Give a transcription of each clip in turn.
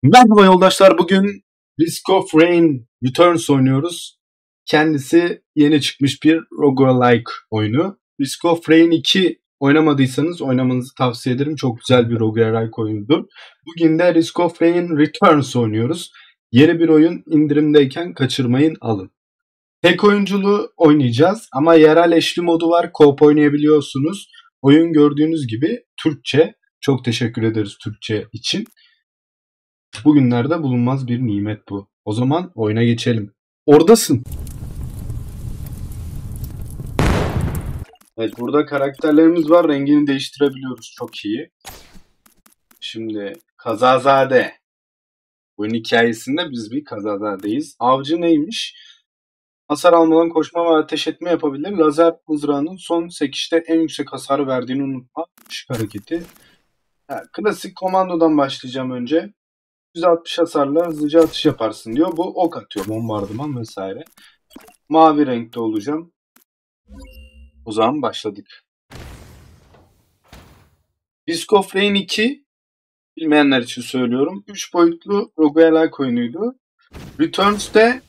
Merhaba yoldaşlar, bugün Risk of Rain Returns oynuyoruz. Kendisi yeni çıkmış bir roguelike oyunu. Risk of Rain 2 oynamadıysanız oynamanızı tavsiye ederim. Çok güzel bir roguelike oyunudur. Bugün de Risk of Rain Returns oynuyoruz. Yeni bir oyun, indirimdeyken kaçırmayın, alın. Tek oyunculuğu oynayacağız ama yerel eşli modu var. Co-op oynayabiliyorsunuz. Oyun gördüğünüz gibi Türkçe. Çok teşekkür ederiz Türkçe için. Bugünlerde bulunmaz bir nimet bu. O zaman oyuna geçelim. Oradasın. Evet, burada karakterlerimiz var. Rengini değiştirebiliyoruz. Çok iyi. Şimdi Kazazade. Oyun hikayesinde biz bir Kazazadeyiz. Avcı neymiş? Hasar almadan koşma ve ateş etme yapabilir. Lazer mızrağının son sekişte en yüksek hasarı verdiğini unutma. Işık hareketi. Yani klasik komandodan başlayacağım önce. 160 hasarla hızlıca atış yaparsın diyor. Bu ok atıyor, bombardıman vesaire. Mavi renkte olacağım. O zaman başladık. Risk of Rain 2 bilmeyenler için söylüyorum. 3 boyutlu roguelike oyunuydu. Returns'te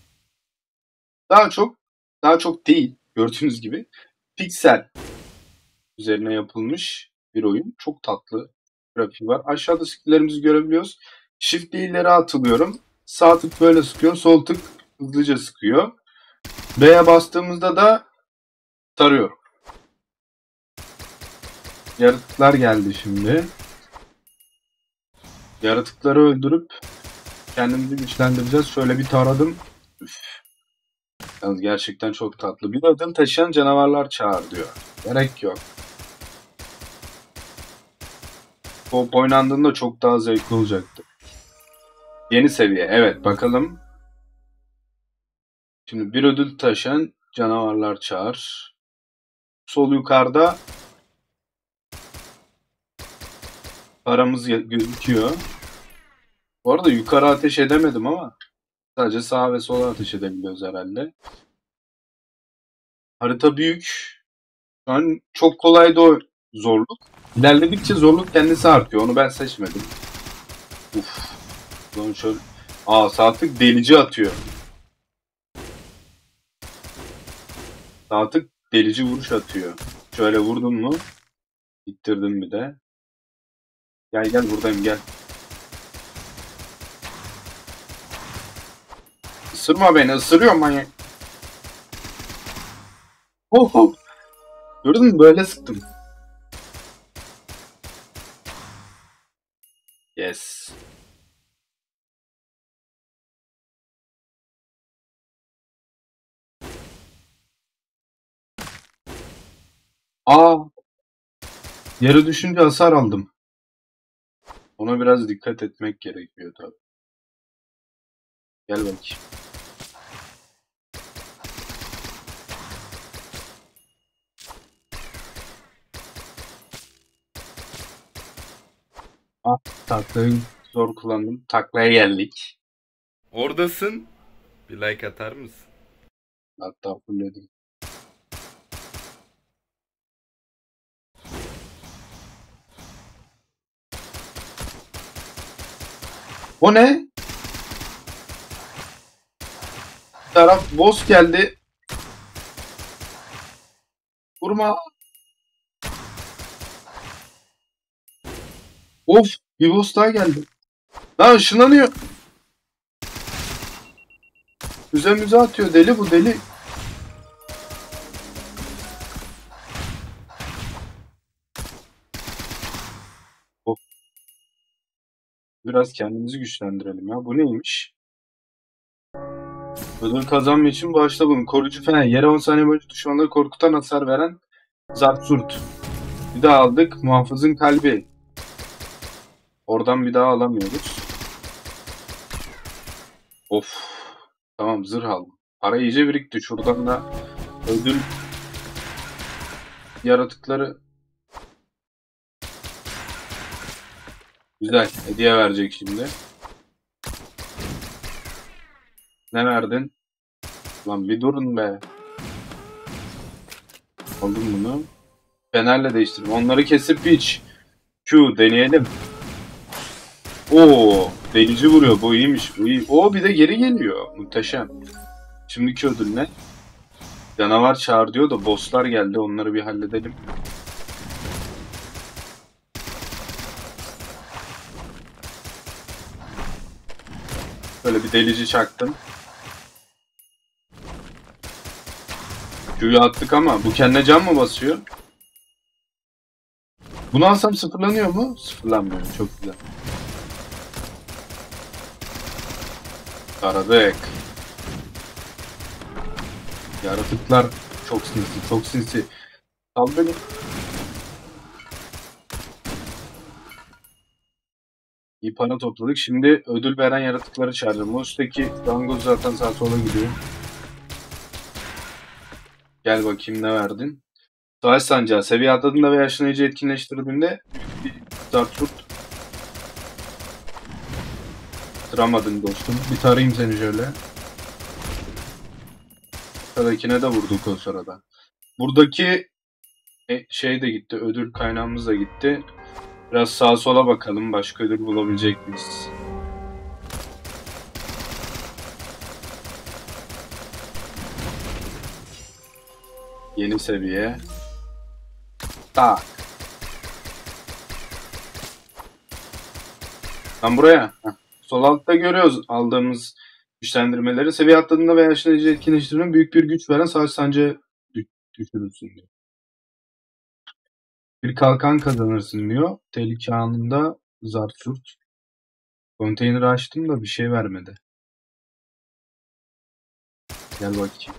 daha çok değil gördüğünüz gibi piksel üzerine yapılmış bir oyun. Çok tatlı grafiği var. Aşağıda skill'lerimizi görebiliyoruz. Shift ileri atılıyorum. Sağ tık böyle sıkıyor. Sol tık hızlıca sıkıyor. B'ye bastığımızda da tarıyorum. Yaratıklar geldi şimdi. Yaratıkları öldürüp kendimizi güçlendireceğiz. Şöyle bir taradım. Üf. Yalnız gerçekten çok tatlı. Bir adım taşıyan canavarlar çağır diyor. Gerek yok. Pop oynandığında çok daha zevkli olacaktı. Yeni seviye. Evet, bakalım. Şimdi bir ödül taşıyan canavarlar çağır. Sol yukarıda paramız gözüküyor. Bu arada yukarı ateş edemedim ama sadece sağa ve sola ateş edebiliyoruz herhalde. Harita büyük. Şu an çok kolay da zorluk. İlerledikçe zorluk kendisi artıyor. Onu ben seçmedim. Uf. Lan şöyle. Sağ tık delici atıyor. Sağ tık delici vuruş atıyor. Şöyle vurdun mu? İttirdim bir de. Gel buradayım gel. Isırma beni, ısırıyor manyak. Oh. Gördün mü, böyle sıktım. Yes. Yere düşünce hasar aldım. Ona biraz dikkat etmek gerekiyor tabii. Gel bakayım. Taklayı zor kullandım. Taklaya geldik. Oradasın. Bir like atar mısın? Hatta fulledim. O ne? Bir taraf boss geldi. Vurma. Of, bir boss daha geldi. Lan ışınlanıyor. Üzerimize atıyor. Deli bu, deli. Of. Biraz kendimizi güçlendirelim ya. Bu neymiş? Ödül kazanma için başla bunu. Koruyucu fener. Yere 10 saniye boyunca düşmanları korkutan hasar veren Zartsurt. Bir daha aldık. Muhafızın kalbi. Oradan bir daha alamıyoruz. Of. Tamam, zırh aldım. Para iyice birikti. Şuradan da ödül yaratıkları. Güzel. Hediye verecek şimdi. Ne verdin? Lan bir durun be. Aldım bunu. Fenerle değiştirdim. Onları kesip hiç. Q deneyelim. Oo. Delici vuruyor. Bu iyiymiş. Bu iyi. O bir de geri geliyor. Muhteşem. Şimdiki ödül ne? Canavar çağır diyor da bosslar geldi. Onları bir halledelim. Böyle bir delici çaktım. Q'yu attık ama bu kendine can mı basıyor? Bunu alsam sıfırlanıyor mu? Sıfırlanmıyor. Çok güzel. Taradık. Yaratıklar çok sinsi. Çok sinsi. Al beni. İyi para topladık. Şimdi ödül veren yaratıkları çağıracağım. O üstteki dangoz zaten sağa sola gidiyor. Gel bakayım ne verdin. Savaş sancağı. Seviye atladığında ve yaşlanıcı etkinleştirdiğinde bir zarturt tıramadın dostum. Bir tarayayım seni şöyle. Sıradakine de vurduk o sırada. Buradaki şey de gitti. Ödül kaynağımız da gitti. Biraz sağa sola bakalım. Başka ödül bulabilecek miyiz? Yeni seviye. Tak. Lan buraya. Heh. Sol altta görüyoruz aldığımız güçlendirmeleri. Seviye atladığında veya yaşlanıcı etkinleştirmenin büyük bir güç veren savaş sancı düşürürsün diyor. Bir kalkan kazanırsın diyor. Tehlike anında zart surt. Konteyneri açtım da bir şey vermedi. Gel bakayım.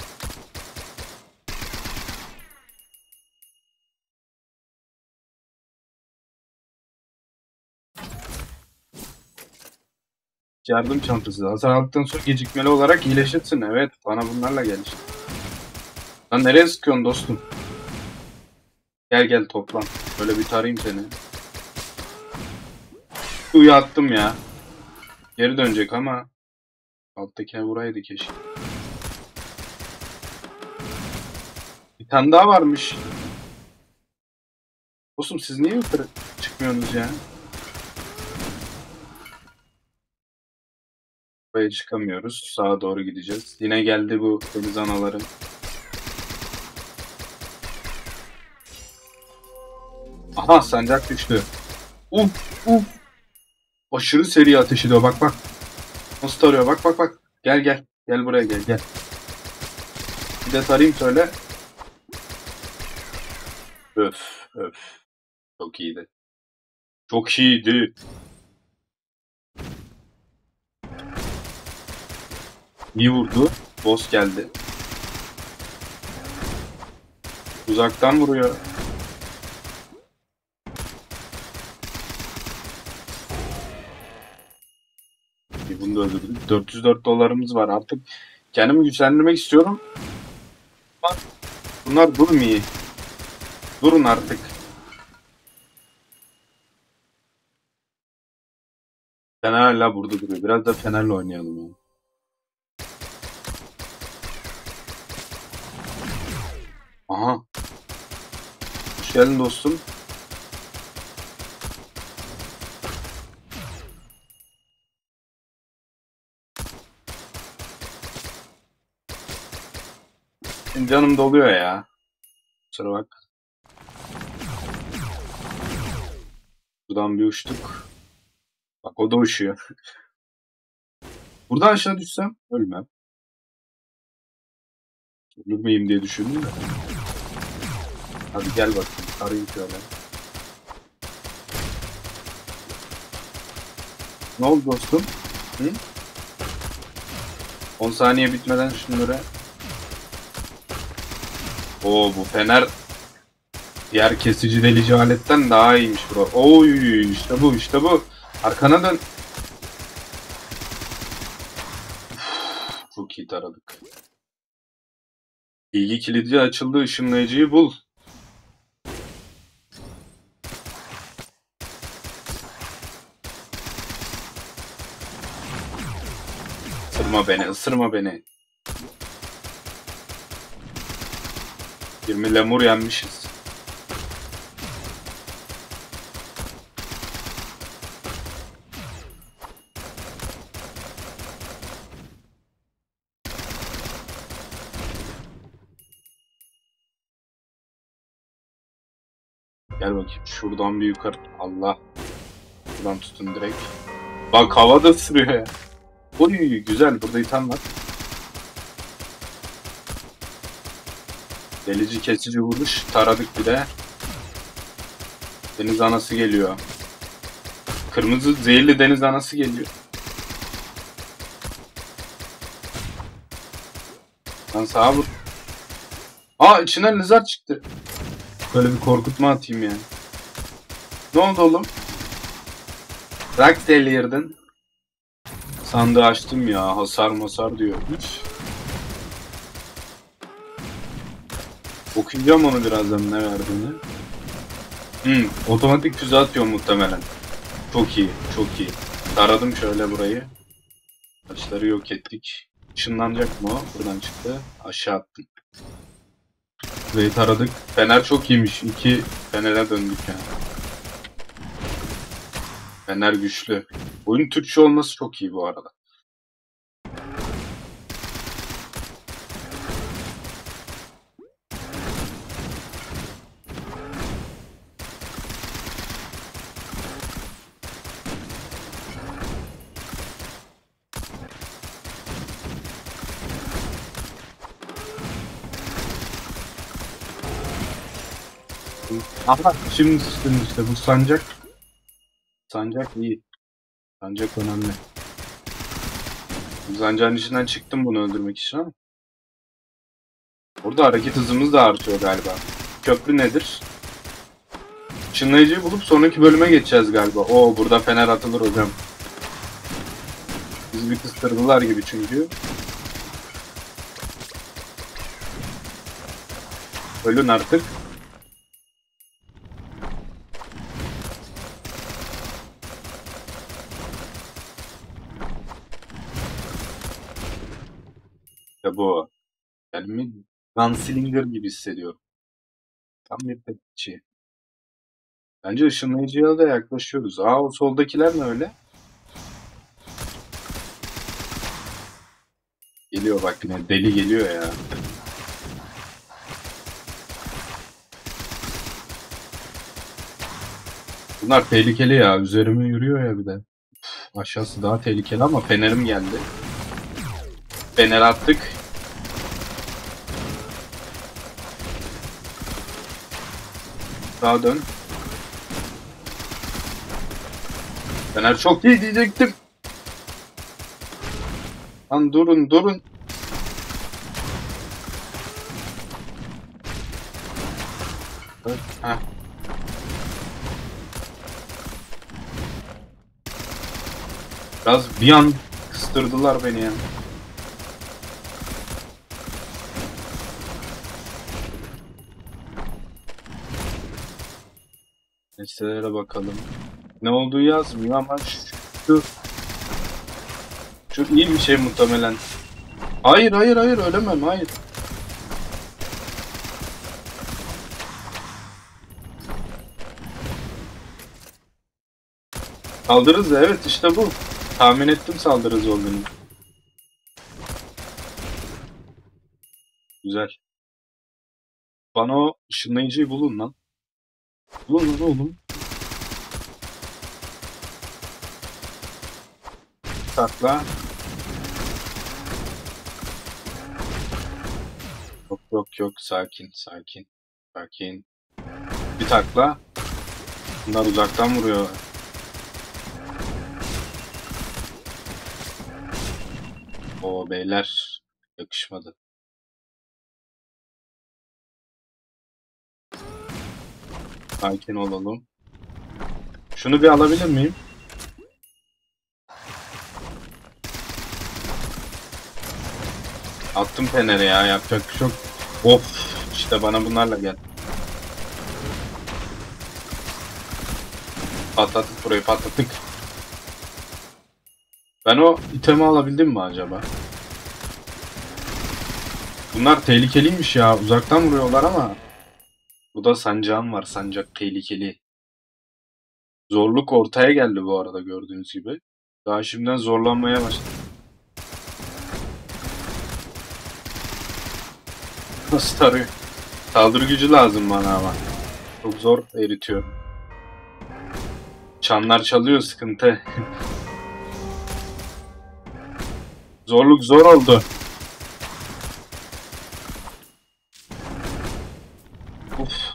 Yardım çantası. Hasar aldıktan sonra gecikmeli olarak iyileşirsin. Evet, bana bunlarla gel işte. Lan nereye sıkıyorsun dostum? Gel gel toplan. Böyle bir tarayayım seni. Uyu attım ya. Geri dönecek ama alttakine vuraydı keşke. Bir tane daha varmış. Dostum siz niye yukarı çıkmıyorsunuz ya? Buraya çıkamıyoruz. Sağa doğru gideceğiz. Yine geldi bu deniz anaları. Aha sancak düştü. Uf uf. Aşırı seri ateş ediyor. Bak bak. Nasıl tarıyor? Bak bak bak. Gel gel. Gel buraya gel gel. Bir de tarayayım söyle. Öf öf. Çok iyiydi. Çok iyiydi. İyi vurdu. Boss geldi. Uzaktan vuruyor. Bunu da öldürdük. 404 dolarımız var artık. Kendimi güçlendirmek istiyorum. Ama bunlar durmuyor. Durun artık. Fener hala burada duruyor. Biraz da Fener'le oynayalım ya. Aha. Hoş geldin dostum. Benim canım doluyor ya. Kusura bak. Buradan bir uçtuk. Bak o da uçuyor. Buradan aşağı düşsem ölmem. Ölmeyeyim diye düşündüm de. Hadi gel bakayım. Arayayım şöyle. Ne oldu dostum? Hı? 10 saniye bitmeden şunları. Oo bu fener diğer kesici delici aletten daha iyiymiş bro. Oy işte bu işte bu. Arkana dön. Çok iyi taradık. Bilgi kilidi açıldı. Işınlayıcıyı bul. Isırma beni, ısırma beni. 20 lemur yenmişiz. Gel bakayım şuradan bir yukarı. Allah. Buradan tutun direkt. Bak havada sürüyor ya. Oy güzel, burada item var. Delici kesici vuruş. Taradık bir de. Deniz anası geliyor. Kırmızı zehirli deniz anası geliyor. Lan sağa vur. Aa içinden lizard çıktı. Böyle bir korkutma atayım yani. Ne oldu oğlum? Rax delirden. Sandığı açtım ya. Hasar masar diyor. Hiç. Okuyacağım onu birazdan ne verdiğini. Otomatik füze atıyor muhtemelen. Çok iyi. Çok iyi. Taradım şöyle burayı. Taşları yok ettik. Işınlanacak mı o? Buradan çıktı. Aşağı attım. Burayı taradık. Fener çok iyiymiş. 2 Fener'e döndük yani. Fener güçlü. Oyun Türkçe olması çok iyi bu arada. Aha şimdi sıçtım işte bu sancak. Sancak iyi. Sancak önemli. Sancağın içinden çıktım bunu öldürmek için ama. Burada hareket hızımız da artıyor galiba. Köprü nedir? Işınlayıcıyı bulup sonraki bölüme geçeceğiz galiba. Oo burada fener atılır hocam. Bizi bir kıstırdılar gibi çünkü. Ölün artık. İşte bu. Kendimi Gunslinger gibi hissediyorum. Tam bir petçi. Bence ışınlayıcıya da yaklaşıyoruz. Aa o soldakiler ne öyle? Geliyor bak yine deli geliyor ya. Bunlar tehlikeli ya. Üzerime yürüyor ya bir de. Aşağısı daha tehlikeli ama fenerim geldi. Fener attık. Sağa dön. Fener çok iyi diyecektim. Lan durun durun. Heh. Biraz bir an kıstırdılar beni ya. Nestelere bakalım. Ne olduğu yazmıyor ama şu iyi bir şey muhtemelen. Hayır hayır hayır ölemem hayır. Saldırırız da evet işte bu. Tahmin ettim saldırırız olduğunu. Güzel. Bana o ışınlayıcıyı bulun lan. Bulun lan oğlum. Sakla. Yok yok yok sakin sakin. Sakin. Bir takla. Bunlar uzaktan vuruyor. O beyler yakışmadı. Sakin olalım. Şunu bir alabilir miyim? Attım feneri ya yapacak bir şey yok. Of işte bana bunlarla gel. Patlattık burayı patlattık. Ben o itemi alabildim mi acaba? Bunlar tehlikeliymiş ya. Uzaktan vuruyorlar ama. Bu da sancağım var. Sancak tehlikeli. Zorluk ortaya geldi bu arada gördüğünüz gibi. Daha şimdiden zorlanmaya başladım. Nasıl tarıyor? Saldırı gücü lazım bana ama. Çok zor eritiyorum. Çanlar çalıyor, sıkıntı. Zorluk zor oldu. Uf.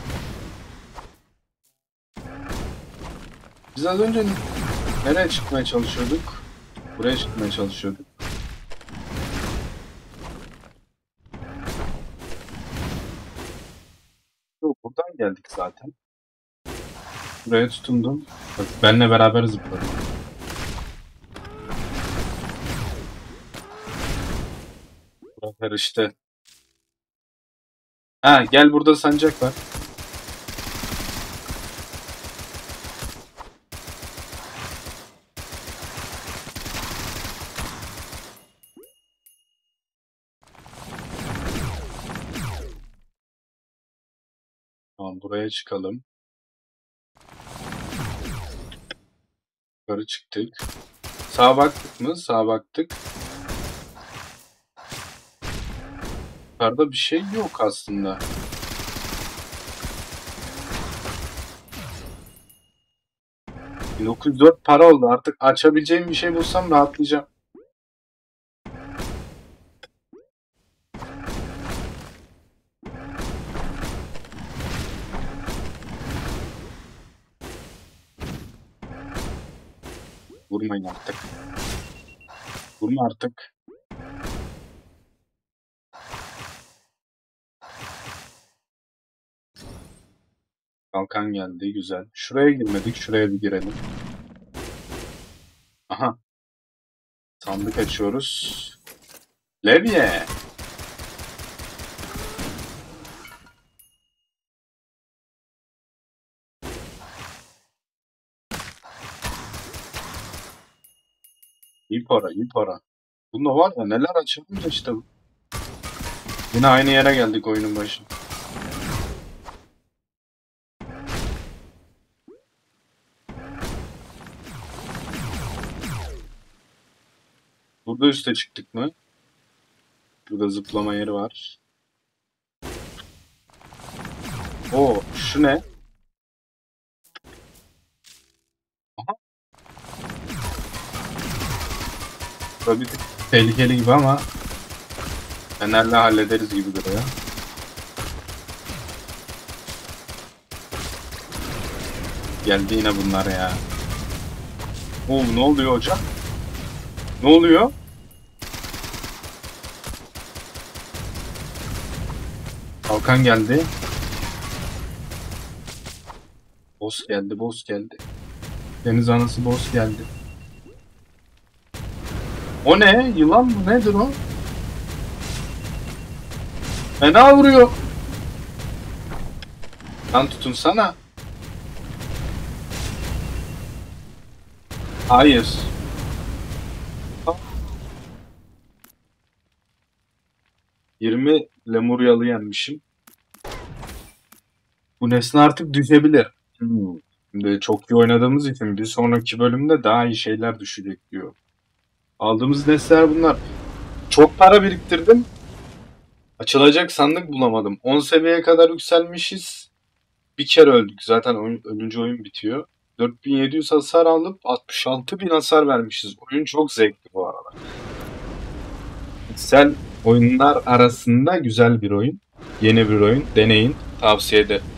Biz az önce nereye çıkmaya çalışıyorduk? Buraya çıkmaya çalışıyorduk. Yok, buradan geldik zaten. Buraya tutundum. Bak, benle beraber zıpladım. Burası karıştı. Ha, gel, burada sancak var. Tamam, buraya çıkalım. Yukarı çıktık. Sağa baktık mı? Sağa baktık. Yukarıda bir şey yok aslında. ...1904 para oldu. Artık açabileceğim bir şey bulsam rahatlayacağım. Vurmayın artık. Vurma artık. Kalkan geldi. Güzel. Şuraya girmedik. Şuraya bir girelim. Aha. Sandık açıyoruz. Levye. İyi para, iyi para. Bunda var ya, neler açılmış işte. Yine aynı yere geldik oyunun başı. Burada üste çıktık mı? Burada zıplama yeri var. Oo, şu ne? Aha. Burada bir tık tehlikeli gibi ama Fener'le hallederiz gibi duruyor. Geldi yine bunlar ya. Oo, ne oluyor hocam? Ne oluyor? Kalkan geldi. Boss geldi, boss geldi. Deniz anası boss geldi. O ne? Yılan mı? Nedir o? Fena vuruyor. Lan tutunsana. Hayır. 20 Lemuryalı yenmişim. Bu nesne artık düşebilir. Şimdi çok iyi oynadığımız için bir sonraki bölümde daha iyi şeyler düşecek diyor. Aldığımız nesneler bunlar. Çok para biriktirdim. Açılacak sandık bulamadım. 10 seviyeye kadar yükselmişiz. Bir kere öldük. Zaten ölünce oyun bitiyor. 4700 hasar alıp 66.000 hasar vermişiz. Oyun çok zevkli bu arada. Piksel oyunlar arasında güzel bir oyun. Yeni bir oyun. Deneyin. Tavsiye ederim.